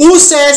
O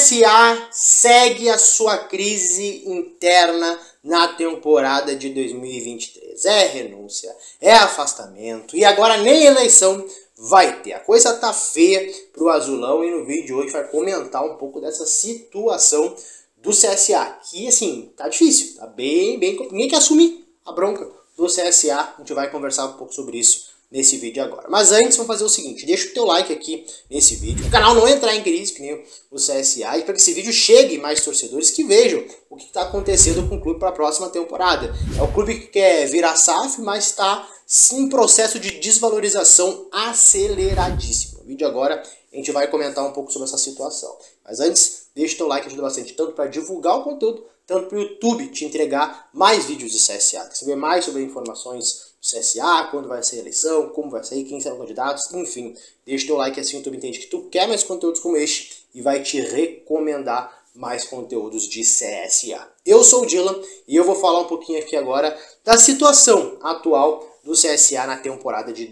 CSA segue a sua crise interna na temporada de 2023. É renúncia, é afastamento e agora nem eleição vai ter. A coisa tá feia pro Azulão e no vídeo de hoje vai comentar um pouco dessa situação do CSA. Que assim, tá difícil, tá bem, ninguém quer assumir a bronca do CSA. A gente vai conversar um pouco sobre isso nesse vídeo agora. Mas antes, vamos fazer o seguinte, deixa o teu like aqui nesse vídeo, o canal não entrar em crise, que nem o CSA, e para que esse vídeo chegue mais torcedores que vejam o que está acontecendo com o clube para a próxima temporada. É o clube que quer virar SAF, mas está em processo de desvalorização aceleradíssimo. No vídeo agora a gente vai comentar um pouco sobre essa situação. Mas antes, deixa o teu like, ajuda bastante, tanto para divulgar o conteúdo, tanto para o YouTube te entregar mais vídeos de CSA, quer saber mais sobre informações do CSA, quando vai ser a eleição, como vai sair, quem serão candidatos, enfim. Deixa o teu like assim o YouTube entende que tu quer mais conteúdos como este e vai te recomendar mais conteúdos de CSA. Eu sou o Dylan e eu vou falar um pouquinho aqui agora da situação atual do CSA na temporada de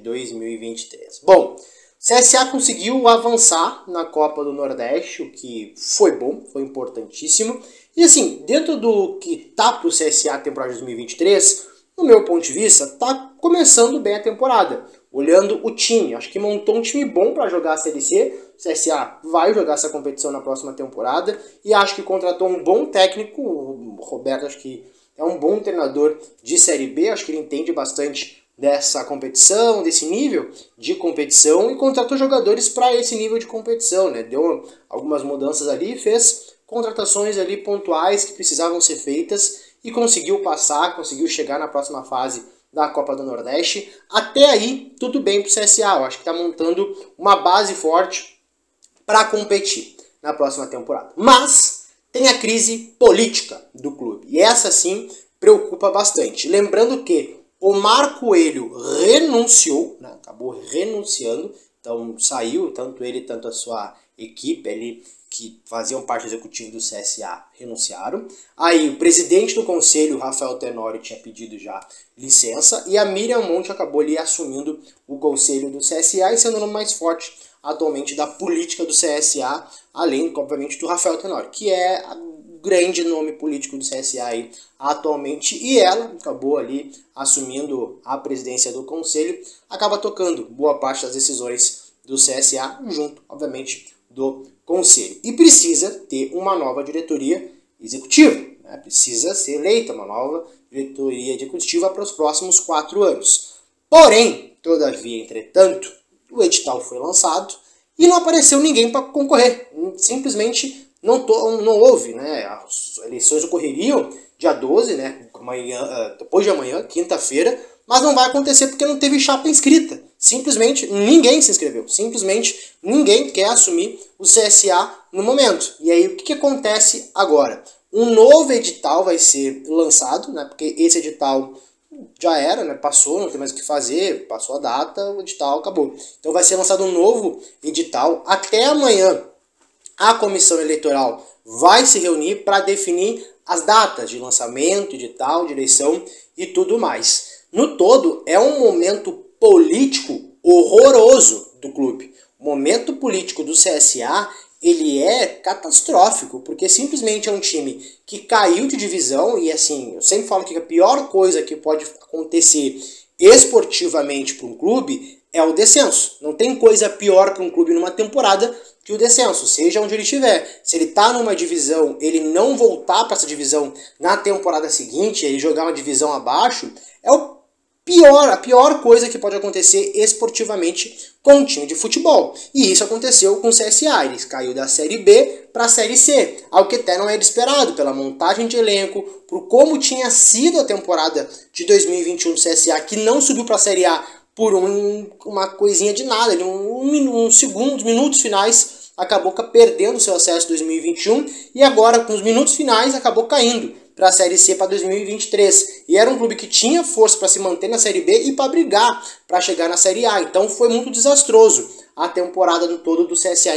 2023. Bom, o CSA conseguiu avançar na Copa do Nordeste, o que foi bom, foi importantíssimo. E assim, dentro do que tá pro CSA a temporada de 2023, no meu ponto de vista, tá começando bem a temporada. Olhando o time, acho que montou um time bom para jogar a Série C. O CSA vai jogar essa competição na próxima temporada e acho que contratou um bom técnico. O Roberto acho que é um bom treinador de Série B, acho que ele entende bastante dessa competição, desse nível de competição e contratou jogadores para esse nível de competição, né? Deu algumas mudanças ali, fez contratações ali pontuais que precisavam ser feitas e conseguiu passar, conseguiu chegar na próxima fase da Copa do Nordeste. Até aí, tudo bem pro CSA, eu acho que está montando uma base forte para competir na próxima temporada. Mas tem a crise política do clube e essa sim preocupa bastante. Lembrando que Omar Coelho renunciou, né, acabou renunciando, então saiu, tanto ele, tanto a sua equipe ali, que faziam parte do executivo do CSA, renunciaram. Aí o presidente do conselho, Rafael Tenório, tinha pedido já licença, e a Miriam Monte acabou ali assumindo o conselho do CSA e sendo o nome mais forte atualmente da política do CSA, além, obviamente, do Rafael Tenório, que é o grande nome político do CSA aí atualmente, e ela acabou ali assumindo a presidência do conselho, acaba tocando boa parte das decisões do CSA, junto, obviamente, do conselho. E precisa ter uma nova diretoria executiva, né? Precisa ser eleita uma nova diretoria executiva para os próximos 4 anos. Porém, todavia, entretanto, o edital foi lançado e não apareceu ninguém para concorrer. Simplesmente não houve, né? As eleições ocorreriam dia 12, né? Depois de amanhã, quinta-feira, mas não vai acontecer porque não teve chapa inscrita. Simplesmente ninguém se inscreveu. Simplesmente ninguém quer assumir o CSA no momento. E aí o que acontece agora? Um novo edital vai ser lançado, né? Porque esse edital já era, né? Passou, não tem mais o que fazer, passou a data, o edital acabou. Então vai ser lançado um novo edital. Até amanhã a comissão eleitoral vai se reunir para definir as datas de lançamento, edital, de eleição e tudo mais. No todo, é um momento político horroroso do clube. O momento político do CSA, ele é catastrófico, porque simplesmente é um time que caiu de divisão e assim, eu sempre falo que a pior coisa que pode acontecer esportivamente para um clube é o descenso. Não tem coisa pior para um clube numa temporada que o descenso, seja onde ele estiver. Se ele está numa divisão, ele não voltar para essa divisão na temporada seguinte, ele jogar uma divisão abaixo, é a pior coisa que pode acontecer esportivamente com um time de futebol. E isso aconteceu com o CSA. Ele caiu da Série B para a Série C, algo que até não era esperado pela montagem de elenco, por como tinha sido a temporada de 2021 do CSA, que não subiu para a Série A por uma coisinha de nada, minutos finais, acabou perdendo seu acesso em 2021 e agora, com os minutos finais, acabou caindo para a Série C para 2023. E era um clube que tinha força para se manter na Série B e para brigar para chegar na Série A. Então foi muito desastroso a temporada no todo do CSA em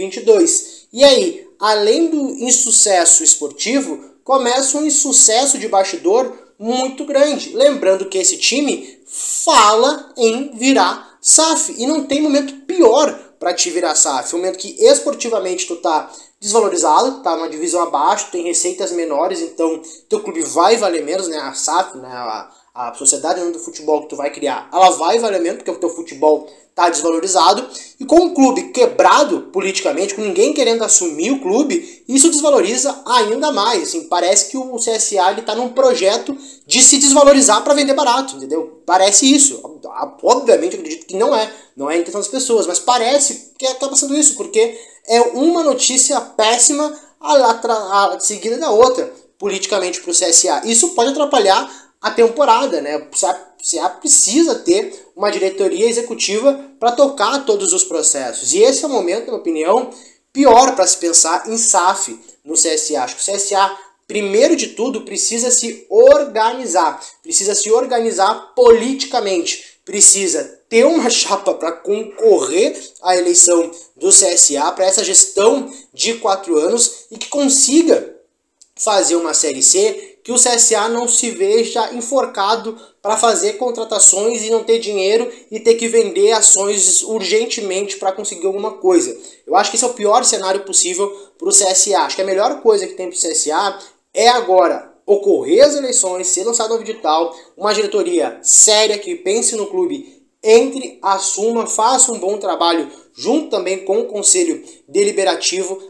2022. E aí, além do insucesso esportivo, começa um insucesso de bastidor muito grande. Lembrando que esse time fala em virar SAF e não tem momento pior para te virar SAF? Um momento que esportivamente tu tá desvalorizado, tá numa divisão abaixo, tem receitas menores, então teu clube vai valer menos, né? A SAF, né? A sociedade do futebol que tu vai criar, ela vai valer menos, porque o teu futebol tá desvalorizado, e com o clube quebrado politicamente, com ninguém querendo assumir o clube, isso desvaloriza ainda mais. Assim, parece que o CSA ele tá num projeto de se desvalorizar para vender barato, entendeu? Parece isso. Obviamente eu acredito que não é a intenção das pessoas, mas parece que acaba sendo isso, porque é uma notícia péssima a seguida da outra politicamente para o CSA. Isso pode atrapalhar a temporada, né? O CSA precisa ter uma diretoria executiva para tocar todos os processos. E esse é o momento, na minha opinião, pior para se pensar em SAF no CSA. Acho que o CSA, primeiro de tudo, precisa se organizar politicamente, precisa ter uma chapa para concorrer à eleição do CSA, para essa gestão de 4 anos, e que consiga fazer uma Série C, que o CSA não se veja enforcado para fazer contratações e não ter dinheiro e ter que vender ações urgentemente para conseguir alguma coisa. Eu acho que esse é o pior cenário possível para o CSA. Acho que a melhor coisa que tem para o CSA é agora ocorrer as eleições, ser lançado um edital, uma diretoria séria que pense no clube, entre, assuma, faça um bom trabalho junto também com o Conselho Deliberativo.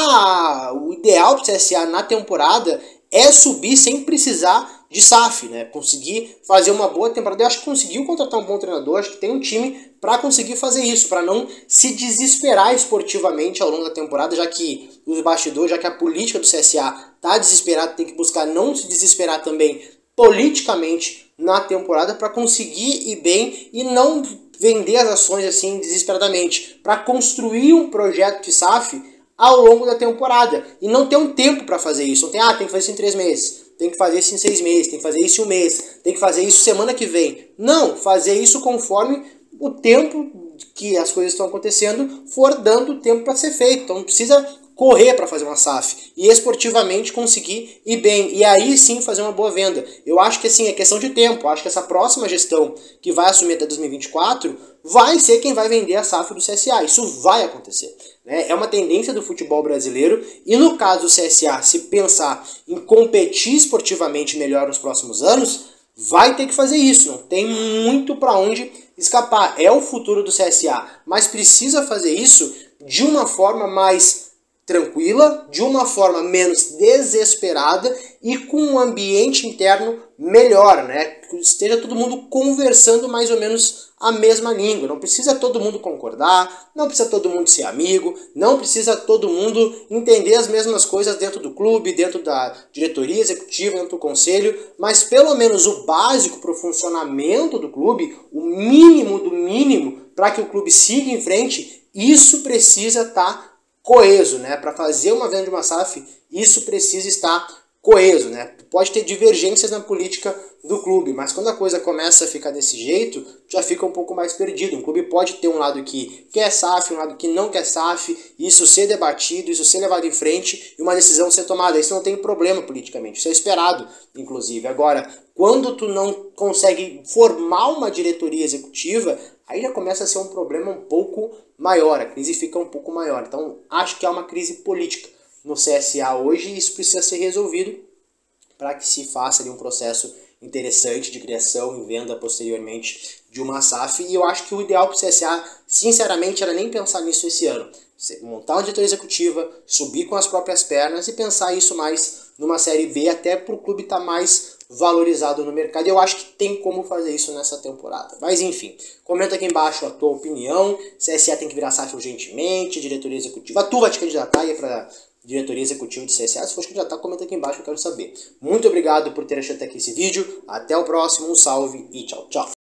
O ideal para o CSA na temporada é subir sem precisar de SAF, né? Conseguir fazer uma boa temporada. Eu acho que conseguiu contratar um bom treinador, acho que tem um time para conseguir fazer isso, para não se desesperar esportivamente ao longo da temporada, já que os bastidores, já que a política do CSA tá desesperada, tem que buscar não se desesperar também politicamente na temporada para conseguir ir bem e não vender as ações assim desesperadamente, para construir um projeto de SAF ao longo da temporada e não ter um tempo para fazer isso. Não tem, tem que fazer isso em 3 meses, tem que fazer isso em 6 meses, tem que fazer isso em 1 mês, tem que fazer isso semana que vem. Não, fazer isso conforme o tempo que as coisas estão acontecendo for dando tempo para ser feito. Então não precisa correr para fazer uma SAF e esportivamente conseguir ir bem e aí sim fazer uma boa venda. Eu acho que assim é questão de tempo. Eu acho que essa próxima gestão que vai assumir até 2024 vai ser quem vai vender a SAF do CSA. Isso vai acontecer, né? É uma tendência do futebol brasileiro e no caso do CSA, se pensar em competir esportivamente melhor nos próximos anos, vai ter que fazer isso. Não tem muito para onde escapar. É o futuro do CSA, mas precisa fazer isso de uma forma mais tranquila, de uma forma menos desesperada e com um ambiente interno melhor, né? Esteja todo mundo conversando mais ou menos a mesma língua. Não precisa todo mundo concordar, não precisa todo mundo ser amigo, não precisa todo mundo entender as mesmas coisas dentro do clube, dentro da diretoria executiva, dentro do conselho, mas pelo menos o básico para o funcionamento do clube, o mínimo do mínimo para que o clube siga em frente, isso precisa estar coeso, né? Para fazer uma venda de uma SAF, isso precisa estar coeso, né? Pode ter divergências na política do clube, mas quando a coisa começa a ficar desse jeito, já fica um pouco mais perdido. Um clube pode ter um lado que quer SAF, um lado que não quer SAF, isso ser debatido, isso ser levado em frente e uma decisão ser tomada. Isso não tem problema politicamente, isso é esperado, inclusive. Agora, quando tu não consegue formar uma diretoria executiva, aí já começa a ser um problema um pouco maior, a crise fica um pouco maior. Então, acho que há uma crise política no CSA hoje e isso precisa ser resolvido para que se faça ali um processo interessante de criação e venda posteriormente de uma SAF. E eu acho que o ideal para o CSA, sinceramente, era nem pensar nisso esse ano. Montar uma diretoria executiva, subir com as próprias pernas e pensar isso mais numa Série B, até para o clube estar mais valorizado no mercado. Eu acho que tem como fazer isso nessa temporada. Mas enfim, comenta aqui embaixo a tua opinião. CSA tem que virar SAF urgentemente, diretoria executiva. Tu vai te candidatar aí para diretoria executiva do CSA? Se for te candidatar, comenta aqui embaixo que eu quero saber. Muito obrigado por ter achado até aqui esse vídeo. Até o próximo, um salve e tchau, tchau.